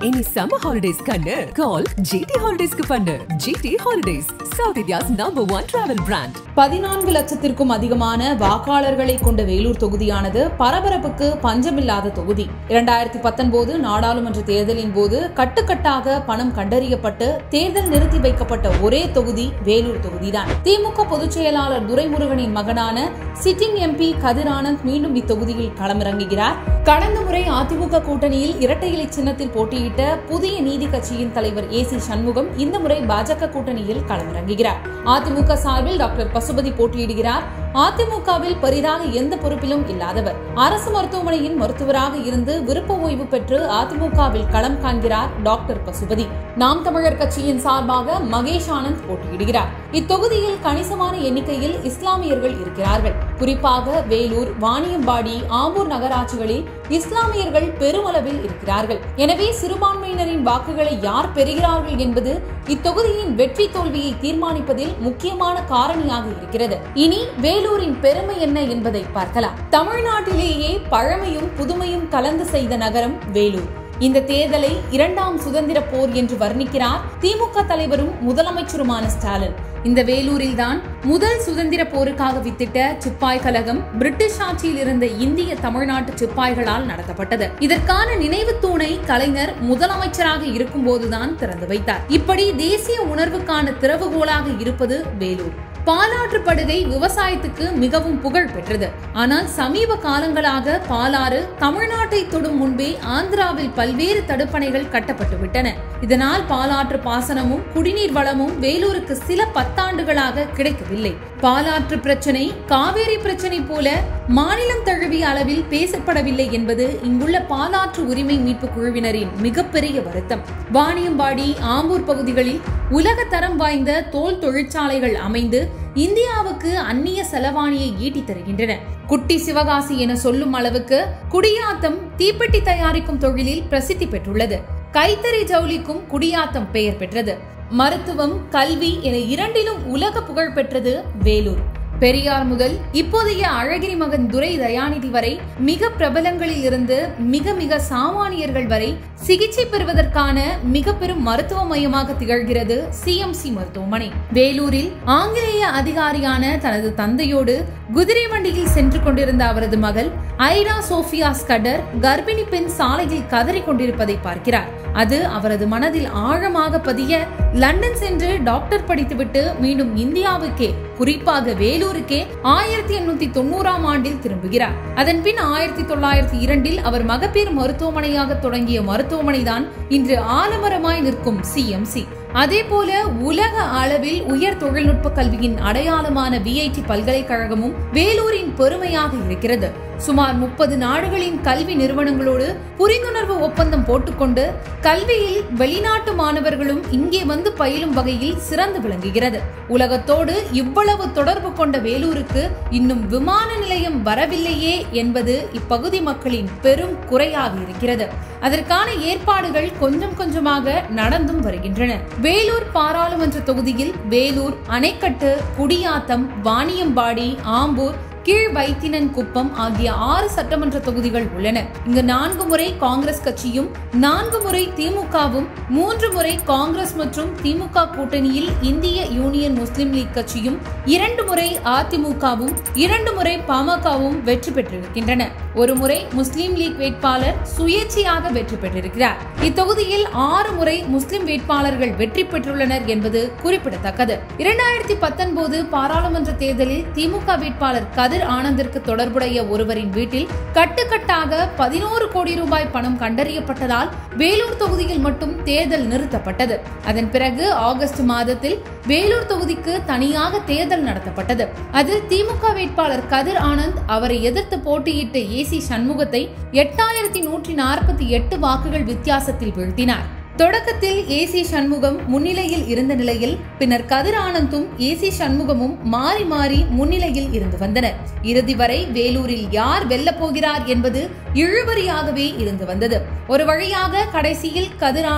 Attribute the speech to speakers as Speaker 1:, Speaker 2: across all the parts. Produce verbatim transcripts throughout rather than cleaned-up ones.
Speaker 1: Any summer holidays kannu call G T Holidays ku pannu. G T Holidays, South India's number one travel brand.
Speaker 2: பதினான்கு லட்சத்திற்கும் அதிகமான வாக்காளர்களை கொண்ட வேலூர் தொகுதியானது பரபரப்புக்கு பஞ்சமில்லாத தொகுதி. இரண்டாயிரத்தி பத்தொன்பது நாடாளுமன்ற தேர்தலின் போது கட்டுக்கட்டாக பணம் கண்டறியப்பட்டு தேர்தல் நிறுத்தி வைக்கப்பட்ட ஒரே தொகுதி வேலூர் தொகுதிதான். திமுக பொதுச் செயலாளர் துரைமுருகனின் மகனான சிட்டிங் எம்பி கதிர் ஆனந்த் மீண்டும் இத்தொகுதியில் களமிறங்குகிறார். கடந்த முறை அதிமுக கூட்டணியில் இரட்டை இலை சின்னத்தில் போட்டியிட்ட புதிய நீதி கட்சியின் தலைவர் ஏ சி சண்முகம் இந்த முறை பாஜக கூட்டணியில் களமிறங்குகிறார். அதிமுக சார்பில் டாக்டர் பசுபதி போட்டியிடுகிறார். அதிமுகவில் பெரிதாக எந்த பொறுப்பிலும் இல்லாதவர். அரசு மருத்துவமனையின் மருத்துவராக இருந்து விருப்ப ஓய்வு பெற்று அதிமுகவில் களம் காண்கிறார் டாக்டர் பசுபதி. நாம் தமிழர் கட்சியின் சார்பாக மகேஷ் ஆனந்த் போட்டியிடுகிறார். இத்தொகுதியில் கணிசமான எண்ணிக்கையில் இஸ்லாமியர்கள் இருக்கிறார்கள். குறிப்பாக வேலூர், வாணியம்பாடி, ஆம்பூர் நகராட்சிகளில் இஸ்லாமியர்கள் பெருமளவில் இருக்கிறார்கள். எனவே சிறுபான்மையினரின் வாக்குகளை யார் பெறுகிறார்கள் என்பது இத்தொகுதியின் வெற்றி தோல்வியை தீர்மானிப்பதில் முக்கியமான காரணியாக இருக்கிறது. இனி வேலூரின் பெருமை என்ன என்பதை பார்க்கலாம். தமிழ்நாட்டிலேயே பழமையும் புதுமையும் கலந்து செய்த நகரம் வேலூர். இந்த தேர்தலை இரண்டாம் சுதந்திர போர் என்று வர்ணிக்கிறார் திமுக தலைவரும் முதலமைச்சருமான ஸ்டாலின். இந்த வேலூரில் தான் முதல் சுதந்திர போருக்காக வித்திட்ட சிப்பாய் கழகம் பிரிட்டிஷ் ஆட்சியில் இருந்த இந்திய தமிழ்நாட்டு சிப்பாய்களால் நடத்தப்பட்டது. இதற்கான நினைவு தூணை கலைஞர் முதலமைச்சராக இருக்கும் போதுதான் திறந்து வைத்தார். இப்படி தேசிய உணர்வுக்கான திறவுகோலாக இருப்பது வேலூர். பாலாற்று படுகை விவசாயத்துக்கு மிகவும் புகழ் பெற்றது. ஆனால் சமீப காலங்களாக பாலாறு தமிழ்நாட்டை தொடும் முன்பே ஆந்திராவில் பல்வேறு தடுப்பணைகள் கட்டப்பட்டு விட்டன. இதனால் பாலாற்று பாசனமும் குடிநீர் வளமும் வேலூருக்கு சில பத்தாண்டுகளாக கிடைக்கவில்லை. பாலாற்று பிரச்சனை காவேரி பிரச்சனை போல மாநிலம் தழுவிய அளவில் பேசப்படவில்லை என்பது இங்குள்ள பாலாற்று உரிமை மீட்பு குழுவினரின் மிகப்பெரிய வருத்தம். வாணியம்பாடி, ஆம்பூர் பகுதிகளில் உலக தரம் வாய்ந்த தோல் தொழிற்சாலைகள் அமைந்து இந்தியாவுக்கு அந்நிய செலவாணியை ஈட்டி தருகின்றன. குட்டி சிவகாசி என சொல்லும் அளவுக்கு குடியாத்தம் தீப்பெட்டி தயாரிக்கும் தொழிலில் பிரசித்தி பெற்றுள்ளது. கைத்தறி ஜவுளிக்கும் குடியாத்தம் பெயர் பெற்றது. மருத்துவம், கல்வி என இரண்டிலும் உலக புகழ் பெற்றது வேலூர். பெரியார் முதல் இப்போதைய அழகிரி மகன் துரை தயாநிதி வரை மிக பிரபலங்களில் இருந்து மிக மிக சாமானியர்கள் வரை சிகிச்சை பெறுவதற்கான மிக பெரும் மருத்துவ மையமாக திகழ்கிறது சி எம் சி மருத்துவமனை. வேலூரில் ஆங்கிலேய அதிகாரியான தனது தந்தையோடு குதிரை வண்டியில் சென்று கொண்டிருந்த அவரது மகள் ஐரா சோபியா ஸ்கடர் கர்ப்பிணி பெண் சாலையில் கதறி கொண்டிருப்பதை பார்க்கிறார். அது அவரது மனதில் ஆழமாக பதிய லண்டன் சென்று டாக்டர் படித்துவிட்டு மீண்டும் இந்தியாவுக்கே, குறிப்பாக வேலூருக்கே ஆயிரத்தி எண்ணூத்தி தொண்ணூறாம் ஆண்டில் திரும்புகிறார். அதன் பின் ஆயிரத்தி தொள்ளாயிரத்தி இரண்டில் அவர் மகப்பேறு மருத்துவமனையாக தொடங்கிய மருத்துவமனைதான் இன்று ஆலமரமாய் நிற்கும் சி எம் சி. அதே போல உலக அளவில் உயர் தொழில்நுட்ப கல்வியின் அடையாளமான வி ஐ டி பல்கலைக்கழகமும் வேலூரின் பெருமையாக இருக்கிறது. சுமார் முப்பது நாடுகளின் கல்வி நிறுவனங்களோடு புரிந்துணர்வு ஒப்பந்தம் போட்டுக்கொண்டு கல்வியில் வெளிநாட்டு மாணவர்களும் இங்கே வந்து பயிலும் வகையில் சிறந்து விளங்குகிறது. உலகத்தோடு இவ்வளவு தொடர்பு கொண்ட வேலூருக்கு இன்னும் விமான நிலையம் வரவில்லையே என்பது இப்பகுதி மக்களின் பெரும் குறையாக இருக்கிறது. அதற்கான ஏற்பாடுகள் கொஞ்சம் கொஞ்சமாக நடந்தும் வருகின்றன. வேலூர் பாராளுமன்ற தொகுதியில் வேலூர், அணைக்கட்டு, குடியாத்தம், வாணியம்பாடி, ஆம்பூர், கீழ் வைத்தினன் குப்பம் ஆகிய ஆறு சட்டமன்ற தொகுதிகள் உள்ளன. இங்கு நான்கு முறை காங்கிரஸ் கட்சியும், நான்கு முறை திமுகவும், மூன்று முறை காங்கிரஸ் மற்றும் திமுக கூட்டணியில் இந்திய யூனியன் முஸ்லிம் லீக் கட்சியும், இரண்டு முறை அதிமுகவும், இரண்டு முறை பாமகவும் வெற்றி பெற்றிருக்கின்றன. ஒரு முறை முஸ்லிம் லீக் வேட்பாளர் சுயேட்சையாக வெற்றி பெற்றிருக்கிறார். இத்தொகுதியில் ஆறு முறை முஸ்லிம் வேட்பாளர்கள் வெற்றி பெற்றுள்ளனர் என்பது குறிப்பிடத்தக்கது. இரண்டாயிரத்தி பத்தொன்பது பாராளுமன்ற தேர்தலில் திமுக வேட்பாளர் கதிர் ஆனந்திற்கு தொடர்புடைய ஒருவரின் வீட்டில் கட்டுக்கட்டாக பதினோரு கோடி ரூபாய் பணம் கண்டறியப்பட்டதால் வேலூர் தொகுதியில் மட்டும் தேர்தல் நிறுத்தப்பட்டது. அதன் பிறகு ஆகஸ்ட் மாதத்தில் வேலூர் தொகுதிக்கு தனியாக தேர்தல் நடத்தப்பட்டது. அதில் திமுக வேட்பாளர் கதிர் ஆனந்த் அவரை எதிர்த்து போட்டியிட்ட ஏ சி சண்முகத்தை எட்டாயிரத்தி நூற்றி நாற்பத்தி எட்டு வாக்குகள் வித்தியாசத்தில் வீழ்த்தினார். தொடக்கத்தில் ஏ சி சண்முகம் முன்னிலையில் இருந்த நிலையில் பின்னர் கதிர் ஆனந்தும் ஏ சி சண்முகமும் மாறி மாறி முன்னிலையில் இருந்து வந்தனர். இறுதி வரை வேலூரில் யார் வெல்ல போகிறார் என்பது இழுபறியாகவே இருந்து வந்தது. ஒரு வழியாக கடைசியில் கதிர் ஆனந்த்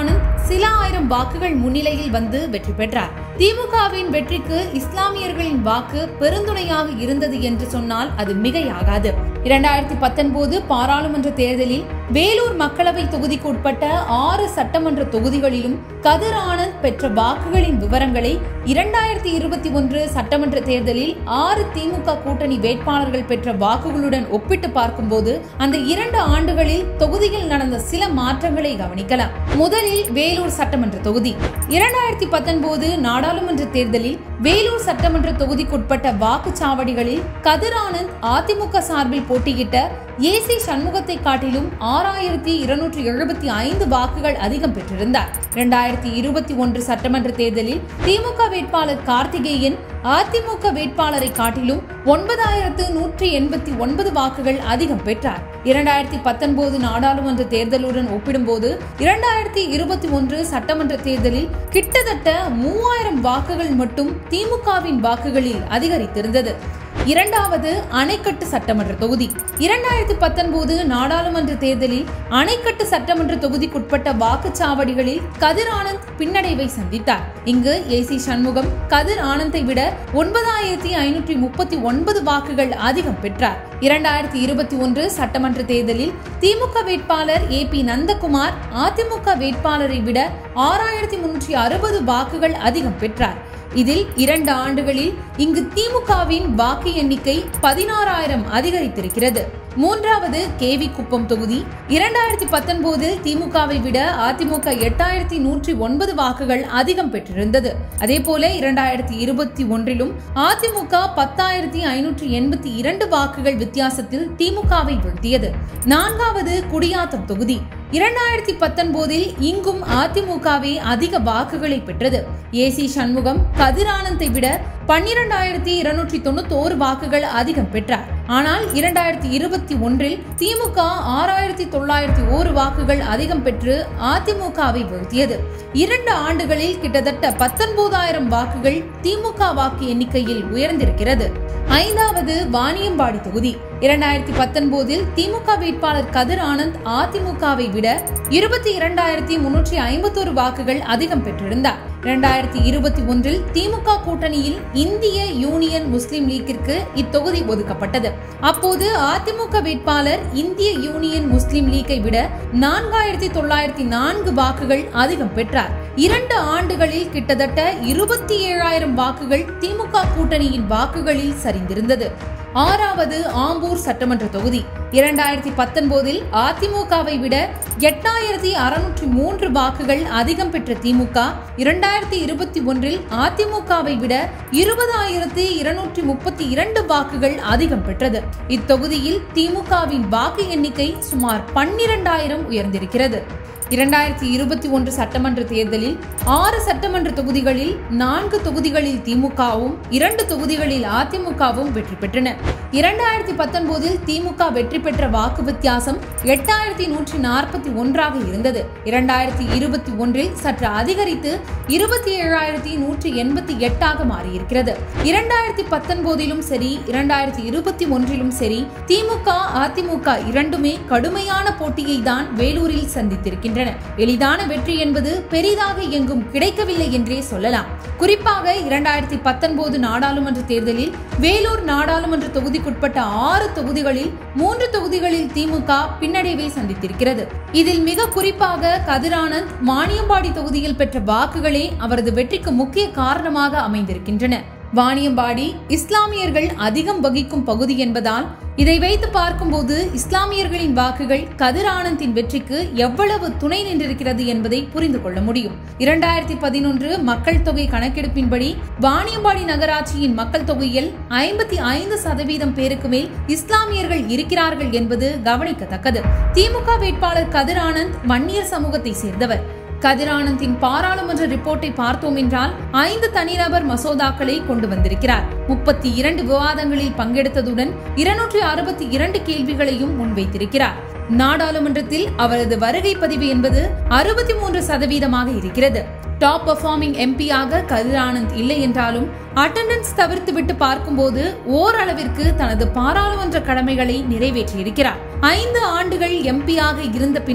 Speaker 2: சில ஆயிரம் வாக்குகள் முன்னிலையில் வந்து வெற்றி பெற்றார். திமுகவின் வெற்றிக்கு இஸ்லாமியர்களின் வாக்கு பெருந்துணையாக இருந்தது என்று சொன்னால் அது மிகையாகாது. இரண்டாயிரத்தி பத்தொன்பது பாராளுமன்ற தேர்தலில் வேலூர் மக்களவை தொகுதிக்கு உட்பட்ட ஆறு சட்டமன்ற தொகுதிகளிலும் கதிர் ஆனந்த் பெற்ற வாக்குகளின் விவரங்களை இரண்டாயிரத்தி இருபத்தி ஒன்று சட்டமன்ற தேர்தலில் ஆறு திமுக கூட்டணி வேட்பாளர்கள் பெற்ற வாக்குகளுடன் ஒப்பிட்டு பார்க்கும்போது அந்த இரண்டு ஆண்டுகளில் தொகுதியில் நடந்த சில மாற்றங்களை கவனிக்கலாம். முதலில் வேலூர் சட்டமன்ற தொகுதி. இரண்டாயிரத்தி பத்தொன்பது நாடாளுமன்ற தேர்தலில் வேலூர் சட்டமன்ற தொகுதிக்குட்பட்ட வாக்குச்சாவடிகளில் கதிர் ஆனந்த் அதிமுக சார்பில் போட்டியிட்ட ஏசி சண்முகத்தை காட்டிலும் ஆறாயிரத்தி இருநூற்றி எழுபத்தி ஐந்து வாக்குகள் அதிகம் பெற்றிருந்தார். இரண்டாயிரத்தி இருபத்தி ஒன்று சட்டமன்ற தேர்தலில் திமுக வேட்பாளர் கார்த்திகேயன் அதிமுக வேட்பாளரை காட்டிலும் ஒன்பதாயிரத்து நூற்றி எண்பத்தி ஒன்பது வாக்குகள் அதிகம் பெற்றார். இரண்டாயிரத்தி பத்தொன்பது நாடாளுமன்ற தேர்தலுடன் ஒப்பிடும்போது இரண்டாயிரத்தி இருபத்தி ஒன்று சட்டமன்ற தேர்தலில் கிட்டத்தட்ட மூவாயிரம் வாக்குகள் மட்டும் திமுகவின் வாக்குகளில் அதிகரித்திருந்தது. இரண்டாவது அணைக்கட்டு சட்டமன்ற தொகுதி. இரண்டாயிரத்தி பத்தொன்பது நாடாளுமன்ற தேர்தலில் அணைக்கட்டு சட்டமன்ற தொகுதிக்குட்பட்ட வாக்குச்சாவடிகளில் கதிர் ஆனந்த் பின்னடைவை சந்தித்தார். இங்கு ஏசி சண்முகம் கதிர் ஆனந்தை விட ஒன்பதாயிரத்தி ஐநூற்றி முப்பத்தி ஒன்பது வாக்குகள் அதிகம் பெற்றார். இரண்டாயிரத்தி இருபத்தி ஒன்று சட்டமன்ற தேர்தலில் திமுக வேட்பாளர் ஏ பி நந்தகுமார் அதிமுக வேட்பாளரை விட ஆறாயிரத்தி முன்னூற்றி அறுபது வாக்குகள் அதிகம் பெற்றார். இதில் இரண்டு ஆண்டுகளில் இங்கு திமுகவின் வாக்கு எண்ணிக்கை பதினாறாயிரம் அதிகரித்திருக்கிறது. மூன்றாவது கேவி குப்பம் தொகுதி. இரண்டாயிரத்தி பத்தொன்பதில் திமுகவை விட அதிமுக எட்டாயிரத்தி நூற்றி ஒன்பது வாக்குகள் அதிகம் பெற்றிருந்தது. அதே போல இரண்டாயிரத்தி இருபத்தி ஒன்றிலும் அதிமுக பத்தாயிரத்தி ஐநூற்றி எண்பத்தி இரண்டு வாக்குகள் வித்தியாசத்தில் திமுகவை வீழ்த்தியது. நான்காவது குடியாத்தம் தொகுதி. இரண்டாயிரத்தி பத்தொன்பதில் இங்கும் அதிமுகவே அதிக வாக்குகளை பெற்றது. ஏசி சண்முகம் கதிர் ஆனந்தை விட பன்னிரண்டாயிரத்தி இருநூற்றி தொண்ணூத்தி ஓரு வாக்குகள் அதிகம் பெற்றார். ஆனால் இரண்டாயிரத்தி இருபத்தி ஒன்றில் திமுக ஆறாயிரத்தி தொள்ளாயிரத்தி ஓரு வாக்குகள் அதிகம் பெற்று அதிமுகவை வீழ்த்தியது. இரண்டு ஆண்டுகளில் கிட்டத்தட்ட பத்தொன்பதாயிரம் வாக்குகள் திமுக வாக்கு எண்ணிக்கையில் உயர்ந்திருக்கிறது. ஐந்தாவது வாணியம்பாடி தொகுதி. இரண்டாயிரத்தி பத்தொன்பதில் திமுக வேட்பாளர் கதிர் ஆனந்த் அதிமுகவை விட இருபத்தி இரண்டாயிரத்தி முன்னூற்றி ஐம்பத்தி ஒரு வாக்குகள் அதிகம் பெற்றிருந்தார். இரண்டாயிரத்தி இருபத்தி ஒன்றில் திமுக கூட்டணியில் இந்திய யூனியன் முஸ்லிம் லீக்கிற்கு இத்தொகுதி ஒதுக்கப்பட்டது. அப்போது அதிமுக வேட்பாளர் இந்திய யூனியன் முஸ்லிம் லீக்கை விட நான்காயிரத்தி தொள்ளாயிரத்தி நான்கு வாக்குகள் அதிகம் பெற்றார். இரண்டு ஆண்டுகளில் கிட்டத்தட்ட இருபத்தி ஏழாயிரம் வாக்குகள் திமுக கூட்டணியின் வாக்குகளில் சரிந்திருந்தது. ஆறாவது ஆம்பூர் சட்டமன்ற தொகுதி. இரண்டாயிரத்தி பத்தொன்பதில் அதிமுகவை விட எட்டாயிரத்தி அறுநூற்றி மூன்று வாக்குகள் அதிகம் பெற்ற திமுக இரண்டாயிரத்தி இருபத்தி ஒன்றில் அதிமுகவை விட இருபதாயிரத்தி இருநூற்றி முப்பத்தி இரண்டு வாக்குகள் அதிகம் பெற்றது. இத்தொகுதியில் திமுகவின் வாக்கு எண்ணிக்கை சுமார் பன்னிரண்டாயிரம் உயர்ந்திருக்கிறது. இரண்டாயிரத்தி இருபத்தி ஒன்று சட்டமன்ற தேர்தலில் ஆறு சட்டமன்ற தொகுதிகளில் நான்கு தொகுதிகளில் திமுகவும் இரண்டு தொகுதிகளில் அதிமுகவும் வெற்றி பெற்றன. இரண்டாயிரத்தி பத்தொன்பதில் திமுக வெற்றி பெற்ற வாக்கு வித்தியாசம் எட்டாயிரத்தி நூற்றி நாற்பத்தி ஒன்றாக இருந்தது. இரண்டாயிரத்தி இருபத்தி ஒன்றில் சற்று அதிகரித்து இருபத்தி ஏழாயிரத்தி நூற்றி எண்பத்தி எட்டாக மாறியிருக்கிறது. இரண்டாயிரத்தி பத்தொன்பதிலும் சரி இரண்டாயிரத்தி இருபத்தி ஒன்றிலும் சரி திமுக அதிமுக இரண்டுமே கடுமையான போட்டியை தான் வேலூரில் சந்தித்திருக்கின்றன. எளிதான வெற்றி என்பது பெரிதாக எங்கும் கிடைக்கவில்லை என்றே சொல்லலாம். குறிப்பாக இரண்டாயிரத்தி பத்தொன்பது நாடாளுமன்ற தேர்தலில் வேலூர் நாடாளுமன்ற தொகுதிக்குட்பட்ட ஆறு தொகுதிகளில் மூன்று தொகுதிகளில் திமுக பின்னடைவை சந்தித்திருக்கிறது. இதில் மிக குறிப்பாக கதிர் ஆனந்த் வாணியம்பாடி தொகுதியில் பெற்ற வாக்குகளே அவரது வெற்றிக்கு முக்கிய காரணமாக அமைந்திருக்கின்றன. வாணியம்பாடி இஸ்லாமியர்கள் அதிகம் வகிக்கும் பகுதி என்பதால் இதை வைத்து பார்க்கும்போது இஸ்லாமியர்களின் வாக்குகள் கதிர் ஆனந்தின் வெற்றிக்கு எவ்வளவு துணை நின்றிருக்கிறது என்பதை புரிந்து கொள்ள முடியும். இரண்டாயிரத்தி பதினொன்று மக்கள் தொகை கணக்கெடுப்பின்படி வாணியம்பாடி நகராட்சியின் மக்கள் தொகையில் ஐம்பத்தி ஐந்து சதவீதம் பேருக்கு மேல் இஸ்லாமியர்கள் இருக்கிறார்கள் என்பது கவனிக்கத்தக்கது. திமுக வேட்பாளர் கதிர் ஆனந்த் வன்னியர் சமூகத்தை சேர்ந்தவர். கதிர் ஆனந்தின் பாராளுமன்ற ரிப்போர்ட்டை பார்த்தோம் என்றால் ஐந்து தனிநபர் மசோதாக்களை கொண்டு வந்திருக்கிறார். முப்பத்தி இரண்டு விவாதங்களில் பங்கெடுத்ததுடன் இருநூற்றி அறுபத்தி இரண்டு கேள்விகளையும் முன்வைத்திருக்கிறார். நாடாளுமன்றத்தில் அவரது வருகை பதிவு என்பது அறுபத்தி மூன்று சதவீதமாக இருக்கிறது. டாப் பெர்ஃபார்மிங் எம்பியாக கதிர் ஆனந்த் இல்லை என்றாலும் அட்டெண்டன்ஸ் தவிர்த்துவிட்டு பார்க்கும்போது ஓரளவிற்கு தனது பாராளுமன்ற கடமைகளை நிறைவேற்றியிருக்கிறார். ஐந்து ஆண்டுகள் எம்பியாக இருந்த பின்பும்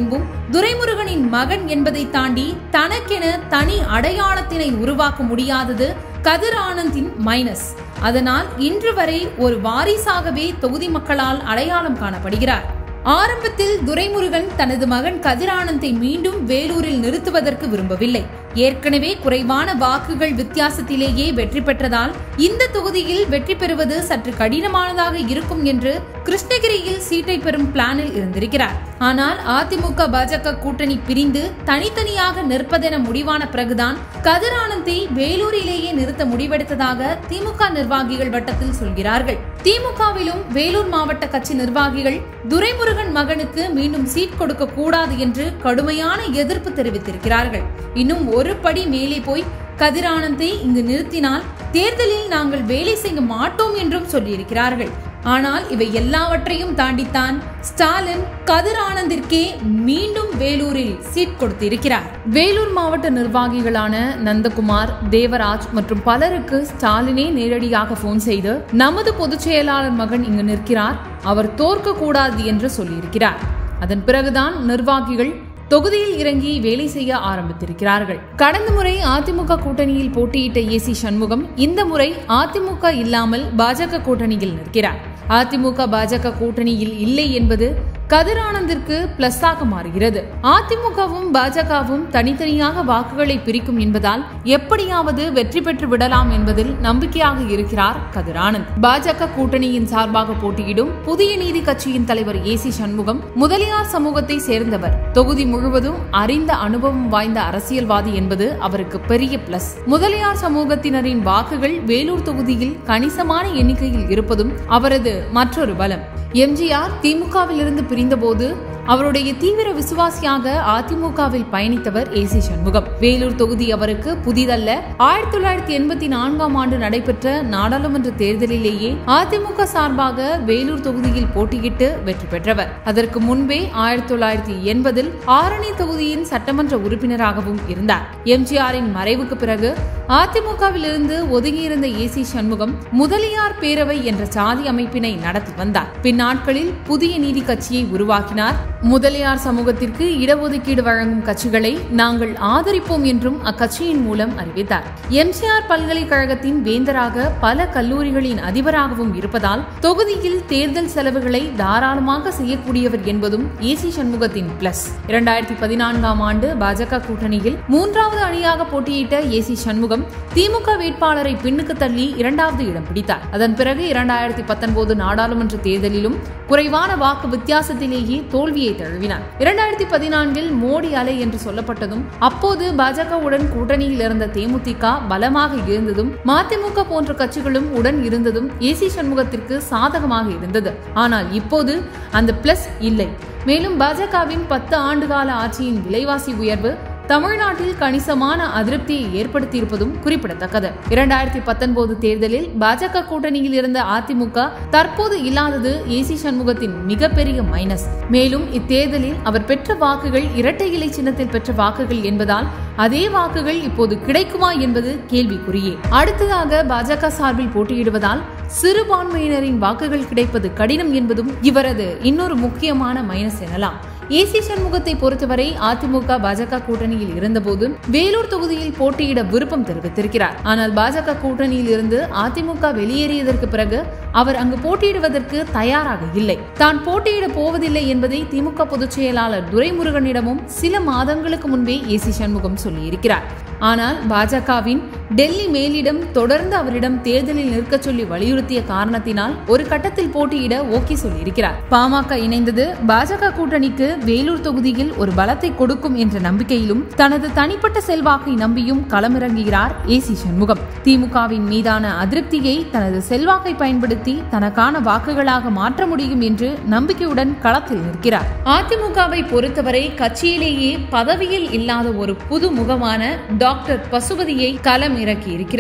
Speaker 2: துரைமுருகனின் மகன் என்பதை தாண்டி தனக்கென தனி அடையாளத்தினை உருவாக்க முடியாதது கதிர் ஆனந்தின் மைனஸ். அதனால் இன்று வரை ஒரு வாரிசாகவே தொகுதி மக்களால் அடையாளம் காணப்படுகிறார். ஆரம்பத்தில் துரைமுருகன் தனது மகன் கதிர் ஆனந்தை மீண்டும் வேலூரில் நிறுத்துவதற்கு விரும்பவில்லை. ஏற்கனவே குறைவான வாக்குகள் வித்தியாசத்திலேயே வெற்றி பெற்றதால் இந்த தொகுதியில் வெற்றி பெறுவது சற்று கடினமானதாக இருக்கும் என்று கிருஷ்ணகிரியில் சீட்டை பெறும் பிளானில் இருந்திருக்கிறார். ஆனால் அதிமுக பாஜக கூட்டணி பிரிந்து தனித்தனியாக நிற்பதென முடிவான பிறகுதான் கதிர் ஆனந்தை வேலூரிலேயே நிறுத்த முடிவெடுத்ததாக திமுக நிர்வாகிகள் வட்டத்தில் சொல்கிறார்கள். திமுகவிலும் வேலூர் மாவட்ட கட்சி நிர்வாகிகள் துரைமுருகன் மகனுக்கு மீண்டும் சீட் கொடுக்க கூடாது என்று கடுமையான எதிர்ப்பு தெரிவித்திருக்கிறார்கள். இன்னும் ஒரு படி மேலே போய் கதிர் ஆனந்தை இங்கு நிறுத்தினால் தேர்தலில் நாங்கள் வேலை செய்ய மாட்டோம் என்றும் சொல்லியிருக்கிறார்கள். ஆனால் இவை எல்லாவற்றையும் தாண்டித்தான் ஸ்டாலின் கதிர் ஆனந்திற்கே மீண்டும் வேலூரில் சீட் கொடுத்திருக்கிறார். வேலூர் மாவட்ட நிர்வாகிகளான நந்தகுமார், தேவராஜ் மற்றும் பலருக்கு ஸ்டாலினே நேரடியாக போன் செய்து நமது பொதுச் செயலாளர் மகன் இங்கு நிற்கிறார், அவர் தோற்க கூடாது என்று சொல்லியிருக்கிறார். அதன் பிறகுதான் நிர்வாகிகள் தொகுதியில் இறங்கி வேலை செய்ய ஆரம்பித்திருக்கிறார்கள். கடந்த முறை அதிமுக கூட்டணியில் போட்டியிட்ட ஏ சி சண்முகம் இந்த முறை அதிமுக இல்லாமல் பாஜக கூட்டணியில் நிற்கிறார். அதிமுக பாஜக கூட்டணியில் இல்லை என்பது கதிர் ஆனந்திற்கு பிளஸ் ஆக மாறுகிறது. அதிமுகவும் பாஜகவும் தனித்தனியாக வாக்குகளை பிரிக்கும் என்பதால் எப்படியாவது வெற்றி பெற்று விடலாம் என்பதில் நம்பிக்கையாக இருக்கிறார் கதிர் ஆனந்த். பாஜக கூட்டணியின் சார்பாக போட்டியிடும் புதிய நீதி கட்சியின் தலைவர் ஏ சி சண்முகம் முதலியார் சமூகத்தை சேர்ந்தவர். தொகுதி முழுவதும் அறிந்த அனுபவம் வாய்ந்த அரசியல்வாதி என்பது அவருக்கு பெரிய பிளஸ். முதலியார் சமூகத்தினரின் வாக்குகள் வேலூர் தொகுதியில் கணிசமான எண்ணிக்கையில் இருப்பதும் அவரது மற்றொரு பலம். எம் ஜி ஆர் திமுகவிலிருந்து பிரிந்தபோது அவருடைய தீவிர விசுவாசியாக அதிமுகவில் பயணித்தவர் ஏ சி சண்முகம். வேலூர் தொகுதி அவருக்கு புதிதல்ல. ஆயிரத்தி தொள்ளாயிரத்தி எண்பத்தி நான்காம் ஆண்டு நடைபெற்ற நாடாளுமன்ற தேர்தலிலேயே அதிமுக சார்பாக வேலூர் தொகுதியில் போட்டியிட்டு வெற்றி பெற்றவர். அதற்கு முன்பே ஆயிரத்தி தொள்ளாயிரத்தி எண்பதில் ஆரணி தொகுதியின் சட்டமன்ற உறுப்பினராகவும் இருந்தார். எம் ஜி ஆரின் மறைவுக்கு பிறகு அதிமுகவில் இருந்து ஒதுங்கியிருந்த ஏ சி சண்முகம் முதலியார் பேரவை என்ற சாதி அமைப்பினை நடத்தி வந்தார். பின்னாட்களில் புதிய நீதி கட்சியை உருவாக்கினார். முதலியார் சமூகத்திற்கு இடஒதுக்கீடு வழங்கும் கட்சிகளை நாங்கள் ஆதரிப்போம் என்றும் அக்கட்சியின் மூலம் அறிவித்தார். எம் ஜி ஆர் பல்கலைக்கழகத்தின் வேந்தராக பல கல்லூரிகளின் அதிபராகவும் இருப்பதால் தொகுதியில் தேர்தல் செலவுகளை தாராளமாக செய்யக்கூடியவர் என்பதும் ஏ சி சண்முகத்தின் பிளஸ். இரண்டாயிரத்தி பதினான்காம் ஆண்டு பாஜக கூட்டணியில் மூன்றாவது அணியாக போட்டியிட்ட ஏ சி சண்முகம் திமுக வேட்பாளரை பின்னுக்கு தள்ளி இரண்டாவது இடம் பிடித்தார். அதன் பிறகு இரண்டாயிரத்தி பத்தொன்பது நாடாளுமன்ற தேர்தலிலும் குறைவான வாக்கு வித்தியாசத்திலேயே தோல்வியை தழுவினார். இரண்டாயிரத்தி பதினான்கில் மோடி அலை என்று சொல்லப்பட்டதும் அப்போது பாஜகவுடன் கூட்டணியில் இருந்த தேமுதிக பலமாக இருந்ததும் மதிமுக போன்ற கட்சிகளும் உடன் இருந்ததும் ஏ சி சண்முகத்திற்கு சாதகமாக இருந்தது. ஆனால் இப்போது அந்த பிளஸ் இல்லை. மேலும் பாஜகவின் பத்து ஆண்டுகால ஆட்சியின் விலைவாசி உயர்வு தமிழ்நாட்டில் கணிசமான அதிருப்தியை ஏற்படுத்தியிருப்பதும் குறிப்பிடத்தக்கது. இரண்டாயிரத்தி பத்தொன்பது தேர்தலில் பாஜக கூட்டணியில் இருந்த அதிமுக தற்போது இல்லாதது ஏ சி சண்முகத்தின் மிகப்பெரிய மைனஸ். மேலும் இத்தேர்தலில் அவர் பெற்ற வாக்குகள் இரட்டை இலை சின்னத்தில் பெற்ற வாக்குகள் என்பதால் அதே வாக்குகள் இப்போது கிடைக்குமா என்பது கேள்விக்குறியே. அடுத்ததாக பாஜக சார்பில் போட்டியிடுவதால் சிறுபான்மையினரின் வாக்குகள் கிடைப்பது கடினம் என்பதும் இவரது இன்னொரு முக்கியமான மைனஸ் எனலாம். ஏ சி சண்முகத்தை பொறுத்தவரை அதிமுக பாஜக கூட்டணியில் இருந்தபோது வேலூர் தொகுதியில் போட்டியிட விருப்பம் தெரிவித்திருக்கிறார். ஆனால் பாஜக கூட்டணியில் இருந்து அதிமுக வெளியேறியதற்கு பிறகு அவர் அங்கு போட்டியிடுவதற்கு தயாராக இல்லை. தான் போட்டியிட போவதில்லை என்பதை திமுக பொதுச் செயலாளர் துரைமுருகனிடமும் சில மாதங்களுக்கு முன்பே ஏ சி சண்முகம் சொல்லியிருக்கிறார். ஆனால் பாஜகவின் டெல்லி மேலிடம் தொடர்ந்து அவரிடம் தேர்தலில் நிற்க சொல்லி வலியுறுத்திய காரணத்தினால் ஒரு கட்டத்தில் போட்டியிட ஓகே சொல்லியிருக்கிறார். பாமக இணைந்தது பாஜக கூட்டணிக்கு வேலூர் தொகுதியில் ஒரு பலத்தை கொடுக்கும் என்ற நம்பிக்கையிலும் தனது தனிப்பட்ட செல்வாக்கை நம்பியும் களமிறங்குகிறார் ஏ சி சண்முகம். திமுகவின் மீதான அதிருப்தியை தனது செல்வாக்கை பயன்படுத்தி தனக்கான வாக்குகளாக மாற்ற முடியும் என்று நம்பிக்கையுடன் களத்தில் நிற்கிறார். அதிமுகவை பொறுத்தவரை கட்சியிலேயே பதவியில் இல்லாத ஒரு புது முகமான டாக்டர் பசுபதியை களம் இறக்கி இருக்கிறது.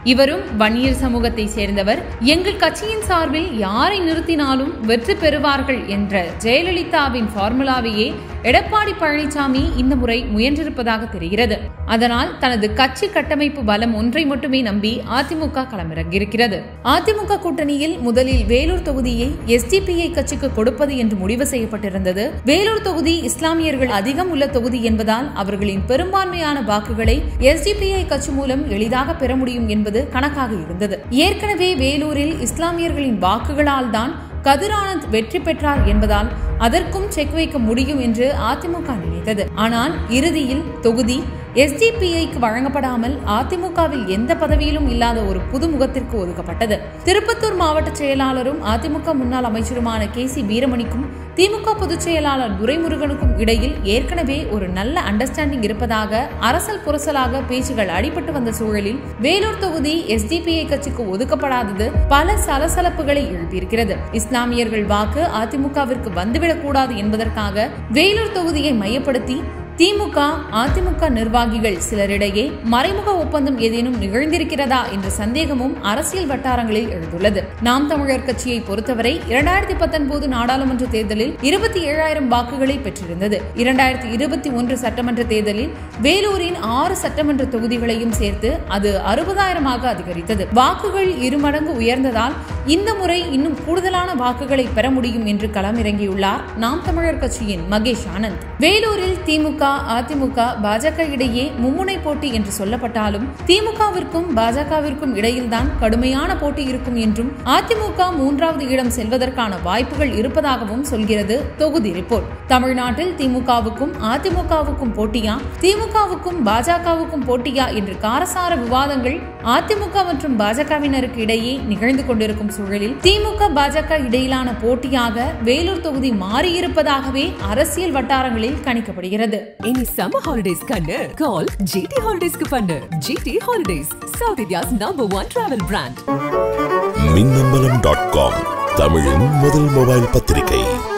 Speaker 2: இவரும் வன்னியர் சமூகத்தை சேர்ந்தவர். எங்கள் கட்சியின் சார்பில் யாரை நிறுத்தினாலும் வெற்றி பெறுவார்கள் என்ற ஜெயலலிதாவின் பார்முலாவையே எடப்பாடி பழனிசாமி இந்த முறை முயன்றிருப்பதாக தெரிகிறது. அதனால் தனது கட்சி கட்டமைப்பு பலம் ஒன்றை மட்டுமே நம்பி அதிமுக களமிறங்கியிருக்கிறது. அதிமுக கூட்டணியில் முதலில் வேலூர் தொகுதியை எஸ்டிபிஐ கட்சிக்கு கொடுப்பது என்று முடிவு செய்யப்பட்டிருந்தது. வேலூர் தொகுதி இஸ்லாமியர்கள் அதிகம் உள்ள தொகுதி என்பதால் அவர்களின் பெரும்பான்மையான வாக்குகளை எஸ்டிபிஐ கட்சி மூலம் எளிதாக பெற முடியும் என்பது கணக்காக இருந்தது. ஏற்கனவே வேலூரில் இஸ்லாமியர்களின் வாக்குகளால் தான் கதிர் ஆனந்த் வெற்றி பெற்றார் என்பதால் அதற்கும் செக் வைக்க முடியும் என்று அதிமுக நினைத்தது. ஆனால் இறுதியில் தொகுதி எஸ்டிபிஐக்கு வழங்கப்படாமல் அதிமுகவில் எந்த பதவியிலும் இல்லாத ஒரு புது முகத்திற்கு ஒதுக்கப்பட்டது. திருப்பத்தூர் மாவட்ட செயலாளரும் அதிமுக முன்னாள் அமைச்சருமான கே சி வீரமணிக்கும் திமுக பொதுச் செயலாளர் துரைமுருகனுக்கும் இடையில் ஏற்கனவே ஒரு நல்ல அண்டர்ஸ்டாண்டிங் இருப்பதாக அரசல் புரசலாக பேச்சுகள் அடிபட்டு வந்த சூழலில் வேலூர் தொகுதி எஸ்டிபிஐ கட்சிக்கு ஒதுக்கப்படாதது பல சலசலப்புகளை எழுப்பியிருக்கிறது. இஸ்லாமியர்கள் வாக்கு அதிமுகவிற்கு வந்துவிடக் கூடாது என்பதற்காக வேலூர் தொகுதியை மையப்படுத்தி திமுக அதிமுக நிர்வாகிகள் சிலரிடையே மறைமுக ஒப்பந்தம் ஏதேனும் நிகழ்ந்திருக்கிறதா என்ற சந்தேகமும் அரசியல் வட்டாரங்களில் எழுந்துள்ளது. நாம் தமிழர் கட்சியை பொறுத்தவரை இரண்டாயிரத்தி பத்தொன்பது நாடாளுமன்ற தேர்தலில் இருபத்தி ஏழாயிரம் வாக்குகளை பெற்றிருந்தது. இரண்டாயிரத்தி இருபத்தி ஒன்று சட்டமன்ற தேர்தலில் வேலூரின் ஆறு சட்டமன்ற தொகுதிகளையும் சேர்த்து அது அறுபதாயிரமாக அதிகரித்தது. வாக்குகள் இருமடங்கு உயர்ந்ததால் இந்த முறை இன்னும் கூடுதலான வாக்குகளை பெற முடியும் என்று களமிறங்கியுள்ளார் நாம் தமிழர் கட்சியின் மகேஷ் ஆனந்த். வேலூரில் திமுக அதிமுக பாஜக இடையே மும்முனை போட்டி என்று சொல்லப்பட்டாலும் திமுகவிற்கும் பாஜகவிற்கும் இடையில்தான் கடுமையான போட்டி இருக்கும் என்றும் அதிமுக மூன்றாவது இடம் செல்வதற்கான வாய்ப்புகள் இருப்பதாகவும் சொல்கிறது தொகுதி ரிப்போர்ட். தமிழ்நாட்டில் திமுகவுக்கும் அதிமுகவுக்கும் போட்டியா, திமுகவுக்கும் பாஜகவுக்கும் போட்டியா என்று காரசார விவாதங்கள் அதிமுக மற்றும் பாஜகவினருக்கு இடையே நிகழ்ந்து கொண்டிருக்கும் சூழலில் திமுக பாஜக இடையிலான போட்டியாக வேலூர் தொகுதி மாறியிருப்பதாகவே அரசியல் வட்டாரங்களில் கணிக்கப்படுகிறது.
Speaker 1: இனி சம்மர் ஹாலிடேஸ் கண்ணு கால் ஜிடி ஹாலிடேஸ்க்கு பண்ணு. GT holidays, south India's number one travel brand.
Speaker 3: Minnambalam dot com, தமிழின் முதல் மொபைல் பத்திரிகை.